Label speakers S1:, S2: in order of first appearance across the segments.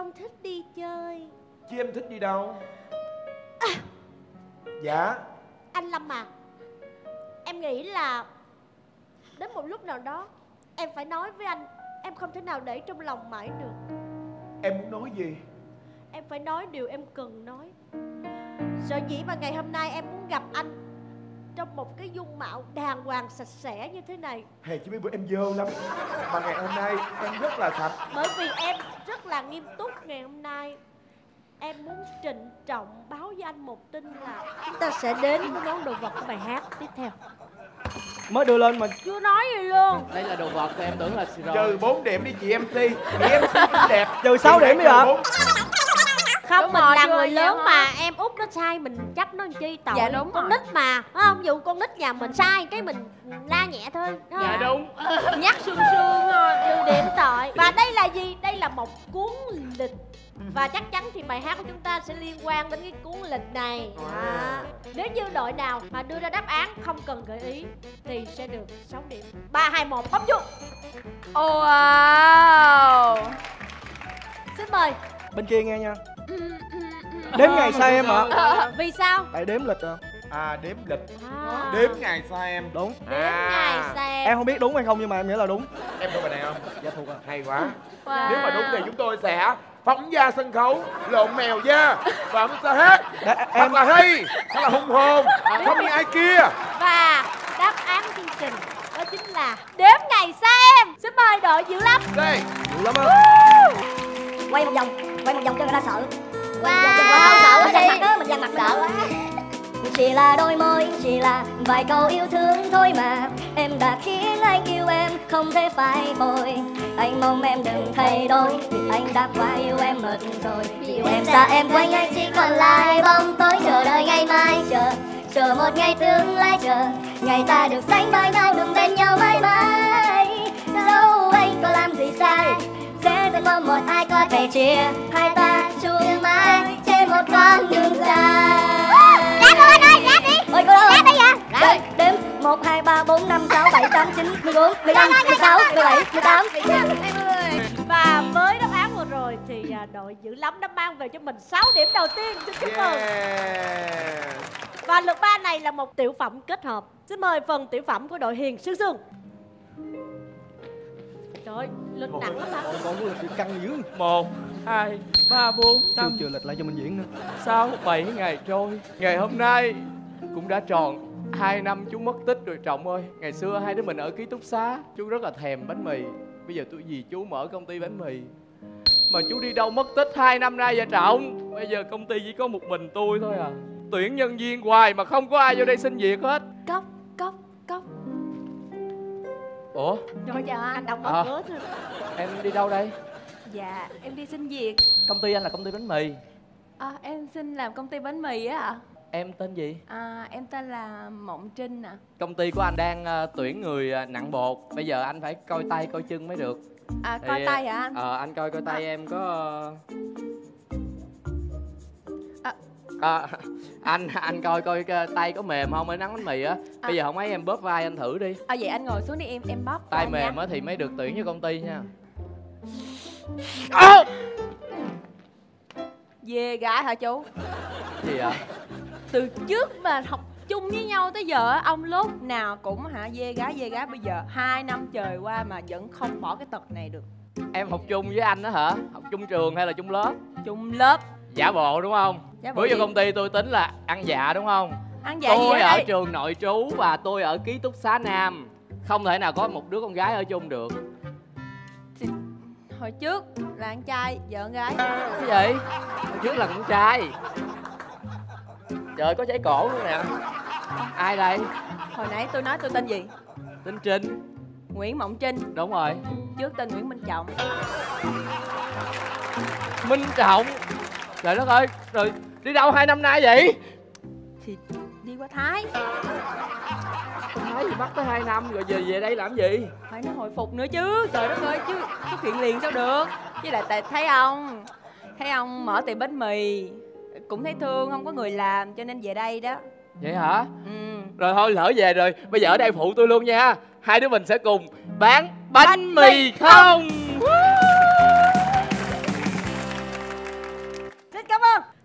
S1: con thích đi chơi.
S2: Chứ em thích đi đâu? Dạ.
S1: Anh Lâm à, em nghĩ là đến một lúc nào đó em phải nói với anh. Em không thể nào để trong lòng mãi được.
S2: Em muốn nói gì?
S1: Em phải nói điều em cần nói. Sở dĩ mà ngày hôm nay em muốn gặp anh trong một cái dung mạo đàng hoàng sạch sẽ như thế này.
S2: Hèn chứ mấy bữa em dơ lắm. Mà ngày hôm nay em rất là sạch.
S1: Bởi vì em rất là nghiêm túc. Ngày hôm nay em muốn trịnh trọng báo với anh một tin là chúng ta sẽ đến với món đồ vật của bài hát tiếp theo.
S3: Mới đưa lên mà
S1: chưa nói gì luôn.
S4: Đây là đồ vật, em tưởng là siro.
S2: Trừ 4 điểm đi chị MC. Chị MC xinh đẹp.
S3: trừ 6 điểm đi ạ.
S1: Không,
S5: Đúng
S1: mình
S5: rồi,
S1: là
S5: chưa
S1: người
S5: vậy
S1: lớn
S5: hả?
S1: mà em út nó sai mình trách nó làm chi tội.
S5: Dạ đúng
S1: con
S5: rồi.
S1: nít mà, phải không? Dù con nít nhà mình sai cái mình la nhẹ thôi. Phải
S4: Dạ
S1: không?
S4: đúng.
S5: Nhắc sương sương thôi.
S1: Trừ điểm tội. Và đây là gì? Đây là một cuốn lịch. Và chắc chắn thì bài hát của chúng ta sẽ liên quan đến cái cuốn lịch này. Nếu như đội nào mà đưa ra đáp án không cần gợi ý thì sẽ được 6 điểm. 3, 2, 1, bấm chuông.
S5: Wow.
S1: Xin mời.
S3: bên kia nghe nha. Đếm ngày sai em ạ.
S1: Vì sao?
S3: Tại đếm lịch à.
S2: À đếm lịch.
S1: À,
S2: Đếm ngày sai em.
S3: Đúng.
S1: đếm ngày xem.
S3: Em không biết đúng hay không nhưng mà em nghĩ là đúng.
S2: Em có bài này không?
S3: Dạ thuộc ạ.
S2: Hay quá.
S5: Wow.
S2: Nếu mà đúng thì chúng tôi sẽ phóng ra sân khấu lộn mèo da và chúng ta hát thật là hay, thật là hùng hồn, không như ai kia.
S1: Và đáp án chương trình đó chính là đếm ngày xem. Xin mời đội Diệu Lâm.
S2: Đây.
S3: Nhiều lắm á.
S6: Quay một vòng cho người ta sợ.
S1: Wow.
S6: Sợ quá, dằn mặt đó, mình dằn mặt sợ quá. Chỉ là đôi môi, chỉ là vài câu yêu thương thôi mà em đã khiến anh yêu em không thể phai bồi. Anh mong em đừng thay đổi vì anh đã quá yêu em mất rồi. Yêu em xa em quanh anh chỉ còn lại bóng tối. Chờ đợi ngày mai, chờ một ngày tương lai, chờ ngày ta được sánh vai nhau, đừng bên nhau mãi mãi. Dẫu anh có làm gì sai sẽ có một ai có thể chia hai ta chung mãi trên một con đường dài. Rap luôn anh ơi, rap đi. Ôi cô đâu? Rap bây giờ. Đếm 1, 2, 3, 4, 5, 6, 7, 8, 9, 14, 15, 16, 17, 18.
S1: Và với đáp án vừa rồi thì đội Dữ Lắm đã mang về cho mình 6 điểm đầu tiên. Xin chúc mừng.
S2: Yeah.
S1: Và lượt 3 này là một tiểu phẩm kết hợp. Xin mời phần tiểu phẩm của đội Hiền Sương Sương. Trời ơi, lịch nặng lắm hả?
S3: Còn có lịch căng dữ.
S4: 1, 2, 3, 4, 5,
S3: Chưa lịch lại cho mình diễn nữa.
S4: 6, 7 ngày trôi. Ngày hôm nay cũng đã tròn 2 năm chú mất tích rồi Trọng ơi. Ngày xưa hai đứa mình ở ký túc xá, chú rất là thèm bánh mì. Bây giờ tôi vì chú mở công ty bánh mì mà chú đi đâu mất tích 2 năm nay vậy Trọng. Bây giờ công ty chỉ có một mình tôi thôi à. Tuyển nhân viên hoài mà không có ai vô đây xin việc hết.
S5: Cốc, cốc, cốc.
S4: Ủa?
S1: Rồi chào anh đóng mở
S4: À.
S1: cửa thôi.
S4: Em đi đâu đây?
S5: Dạ, em đi xin việc.
S4: Công ty anh là công ty bánh mì.
S5: Em xin làm công ty bánh mì á ạ.
S4: Em tên gì?
S5: Em tên là Mộng Trinh ạ.
S4: Công ty của anh đang tuyển người nặng bột. Bây giờ anh phải coi tay coi chân mới được.
S5: Coi tay hả anh?
S4: Anh coi tay em có anh coi cái tay có mềm không, mới nắng bánh mì á. Bây giờ không ấy em bóp vai anh thử đi.
S5: Vậy anh ngồi xuống đi, em bóp
S4: Tay
S5: coi
S4: mềm
S5: nha.
S4: á thì mới được tuyển cho công ty nha.
S5: Về gái hả chú?
S4: Gì ạ?
S5: Từ trước mà học chung với nhau tới giờ á, ông lúc nào cũng dê gái bây giờ 2 năm trời qua mà vẫn không bỏ cái tật này được.
S4: Em học chung với anh đó hả? Học chung trường hay là chung lớp?
S5: Chung lớp.
S4: Giả bộ đúng không?
S5: Giả bộ
S4: Bước vô
S5: gì?
S4: công ty tôi tính là ăn dạ đúng không?
S5: Ăn dạ gì
S4: Tôi
S5: ở
S4: ở
S5: đây?
S4: trường nội trú và tôi ở ký túc xá Nam. Không thể nào có một đứa con gái ở chung được.
S5: Hồi trước là anh trai, giờ con gái.
S4: Cái gì? Hồi trước là con trai. Trời có cháy cổ luôn nè. Ai đây?
S5: Hồi nãy tôi nói tôi tên gì?
S4: Tên Trinh.
S5: Nguyễn Mộng Trinh.
S4: Đúng rồi.
S5: Trước tên Nguyễn Minh Trọng.
S4: Minh Trọng. Trời đất ơi. Rồi đi đâu 2 năm nay vậy?
S5: Thì đi qua Thái.
S4: Thái gì bắt tới 2 năm rồi về đây làm gì?
S5: Phải nó hồi phục nữa chứ. Trời đất ơi, chứ xuất hiện liền sao được. Với lại tại thấy ông mở tiệm bánh mì, cũng thấy thương, không có người làm cho nên về đây đó.
S4: Vậy hả?
S5: Ừ.
S4: Rồi thôi lỡ về rồi. Bây giờ ở đây phụ tôi luôn nha. Hai đứa mình sẽ cùng bán bánh mì không.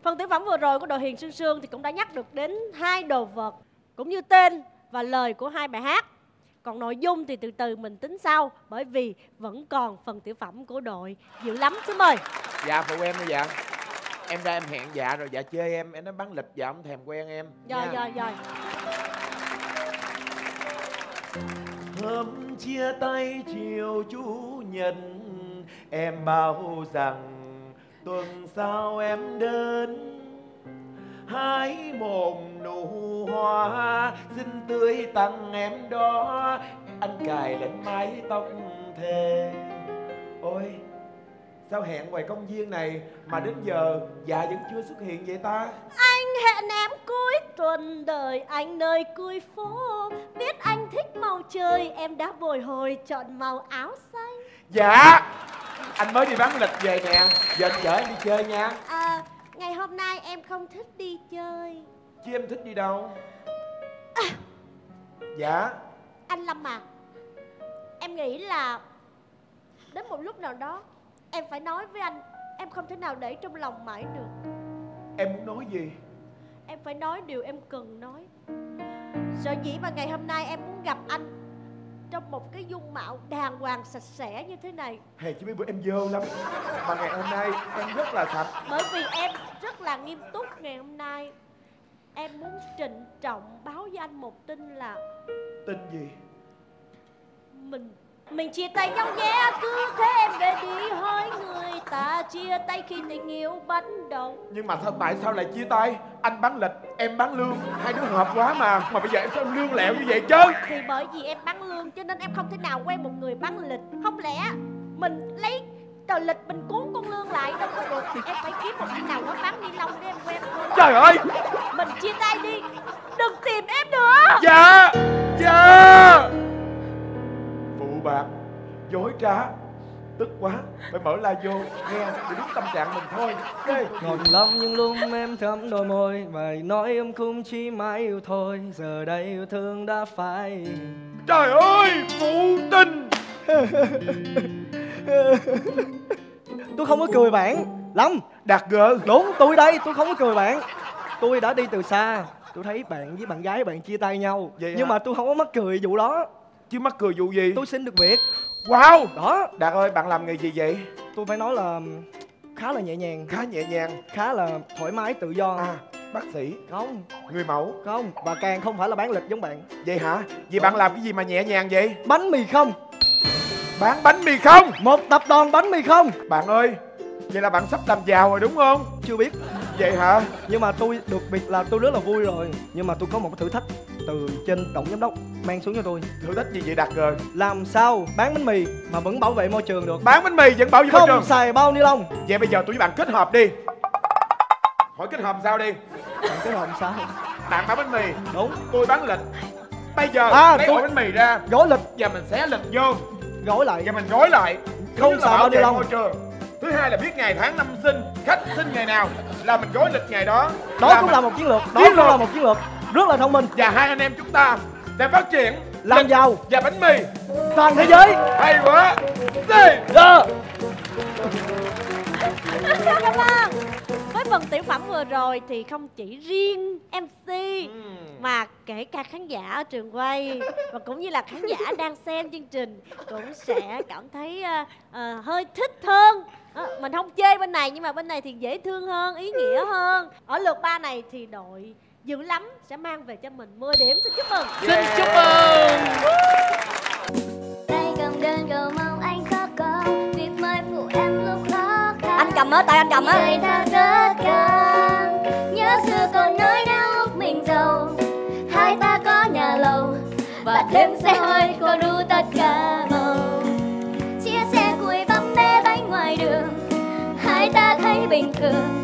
S1: Phần tiểu phẩm vừa rồi của đội Hiền Sương Sương thì cũng đã nhắc được đến 2 đồ vật cũng như tên và lời của 2 bài hát. Còn nội dung thì từ từ mình tính sau, bởi vì vẫn còn phần tiểu phẩm của đội Dịu Lắm. Xin mời.
S2: Dạ phụ em đi dạ. Em ra em hẹn dạ rồi dạ chơi em nói bán lịch dạ không thèm quen em.
S1: Rồi.
S2: Hôm chia tay chiều chủ nhật, em bảo rằng tuần sau em đến hái một nụ hoa xinh tươi tặng em đó, anh cài lên mái tóc thề. Ôi sao hẹn ngoài công viên này mà đến giờ dạ vẫn chưa xuất hiện vậy ta?
S1: Anh hẹn em cuối tuần, đợi anh nơi cuối phố, biết anh thích màu trời, em đã bồi hồi chọn màu áo xanh.
S2: Dạ anh mới đi bán lịch về nè, giờ anh chở em đi chơi nha.
S1: Ngày hôm nay em không thích đi chơi.
S2: Chứ em thích đi đâu? Dạ
S1: Anh Lâm à, em nghĩ là đến một lúc nào đó em phải nói với anh. Em không thể nào để trong lòng mãi được.
S2: em muốn nói gì?
S1: Em phải nói điều em cần nói. Sở dĩ mà ngày hôm nay em muốn gặp anh trong một cái dung mạo đàng hoàng sạch sẽ như thế này.
S2: Hèn chứ mấy bữa em dơ lắm, mà ngày hôm nay em rất là sạch.
S1: Bởi vì em rất là nghiêm túc. Ngày hôm nay em muốn trịnh trọng báo với anh một tin là...
S2: Tin gì?
S1: Mình chia tay nhau nhé, cứ thế em về đi hỏi người ta chia tay khi tình yêu bắt đầu.
S2: Nhưng mà tại sao lại chia tay? Anh bán lịch, em bán lương, hai đứa hợp quá mà bây giờ em sao lương lẹo như vậy chứ?
S1: Thì bởi vì em bán lương cho nên em không thể nào quen một người bán lịch. Không lẽ mình lấy tờ lịch mình cuốn con lương lại đâu có được. Em phải kiếm một anh nào đó bán ni lông để em quen thôi.
S2: Trời ơi!
S1: Mình chia tay đi, đừng tìm em nữa.
S2: Dạ! Dạ! Phụ bạc, dối trá, tức quá, phải mở la vô, nghe để đúng tâm trạng mình thôi. Okay.
S3: Ngọt lắm nhưng lúc em thắm đôi môi, và nói em cũng chỉ mãi yêu thôi. Giờ đây yêu thương đã phai.
S2: Trời ơi! Phụ tình!
S3: Tôi không có cười bạn Lâm.
S2: Đạt gờ.
S3: Đúng, tôi đây, tôi không có cười bạn. Tôi đã đi từ xa, tôi thấy bạn với bạn gái bạn chia tay nhau.
S2: Vậy
S3: nhưng
S2: hả?
S3: mà tôi không có mắc cười vụ đó.
S2: Chứ mắc cười vụ gì?
S3: Tôi xin được việc.
S2: Wow!
S3: Đó.
S2: Đạt ơi, bạn làm nghề gì vậy?
S3: Tôi phải nói là khá là nhẹ nhàng.
S2: Khá nhẹ nhàng.
S3: Khá là thoải mái tự do.
S2: Bác sĩ.
S3: Không.
S2: Người mẫu.
S3: Không. Và càng không phải là bán lịch giống bạn.
S2: Vậy hả? Vậy bạn làm cái gì mà nhẹ nhàng vậy?
S3: Bánh mì không.
S2: Bán bánh mì không?
S3: Một tập đoàn bánh mì không.
S2: Bạn ơi, vậy là bạn sắp làm giàu rồi đúng không?
S3: Chưa biết.
S2: Vậy hả?
S3: Nhưng mà tôi được việc là tôi rất là vui rồi. Nhưng mà tôi có một cái thử thách từ trên tổng giám đốc mang xuống cho tôi.
S2: Thử thách gì vậy Đạt rồi?
S3: Làm sao bán bánh mì mà vẫn bảo vệ môi trường được.
S2: Bán bánh mì vẫn bảo vệ môi trường.
S3: Không xài bao ni lông.
S2: Vậy bây giờ tôi với bạn kết hợp đi. Hỏi kết hợp sao đi?
S3: Bạn kết hợp sao?
S2: Bạn bán bánh mì.
S3: Đúng.
S2: Tôi bán lịch. Bây giờ lấy ổ bánh mì ra.
S3: Gói lịch.
S2: Và mình xé lịch vô.
S3: Gói lại.
S2: Và mình gói lại.
S3: Không xài bao ni lông.
S2: Môi trường. Thứ hai là biết ngày tháng năm sinh, khách sinh ngày nào là mình gói lịch ngày đó.
S3: Đó cũng là một chiến lược. Đó cũng là một chiến lược rất là thông minh.
S2: Và hai anh em chúng ta sẽ phát triển
S3: làm giàu
S2: và bánh mì
S3: toàn thế giới.
S2: Hay quá.
S1: Cảm ơn. Với phần tiểu phẩm vừa rồi thì không chỉ riêng MC mà kể cả khán giả ở trường quay và cũng như là khán giả đang xem chương trình cũng sẽ cảm thấy hơi thích hơn. Mình không chê bên này nhưng mà bên này thì dễ thương hơn, ý nghĩa hơn. Ở lượt 3 này thì đội Dữ Lắm sẽ mang về cho mình 10 điểm. Xin chúc mừng.
S4: Xin chúc mừng.
S6: Tay cầm đơn cầu mong anh khó có việc mai phụ em lúc khó khăn. Anh cầm á, tay anh cầm á. Người ta rất căng. Nhớ xưa còn nói nhau lúc mình giàu, hai ta có nhà lầu và thêm xe hơi có đủ tất cả màu. Chia xe cùi bắp bê bánh ngoài đường, hai ta thấy bình thường.